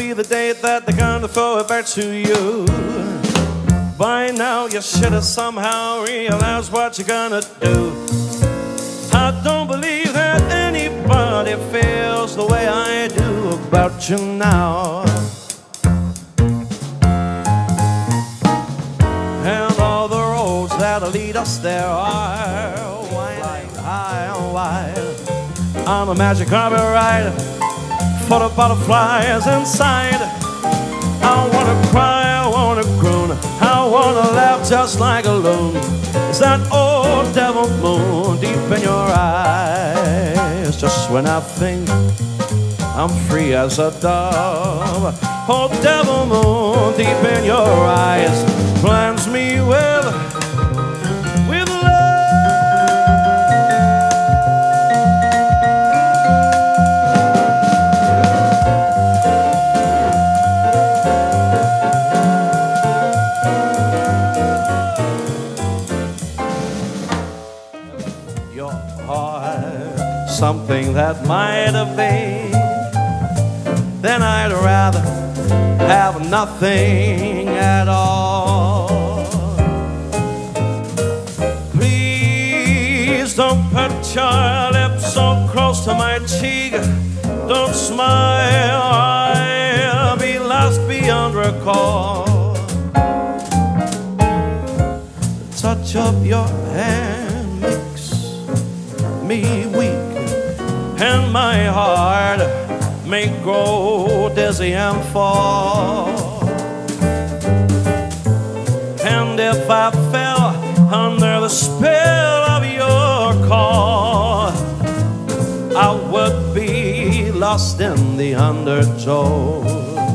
be the day that they're gonna throw it back to you. By now you should have somehow realized what you're gonna do. I don't believe that anybody feels the way I do about you now. And all the roads that'll lead us there are winding high and wide. I'm a magic carpet ride for the butterflies inside. I wanna cry, I wanna croon, I wanna laugh just like a loon. It's that old devil moon deep in your eyes. Just when I think I'm free as a dove, old devil moon deep in your eyes plans me with your heart, something that might have been. Then I'd rather have nothing at all. Please don't put your lips so close to my cheek. Don't smile, I'll be lost beyond recall. The touch of your hand makes me weak, and my heart may grow dizzy and fall. And if I fell under the spell of your call, I would be lost in the undertow.